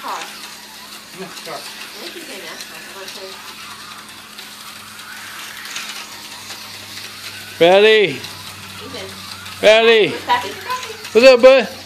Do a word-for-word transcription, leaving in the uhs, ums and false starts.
car. Yeah, car. Thank you, Kenya. I'm going to Ready? Ethan. Ready? What's that? What's up, bud?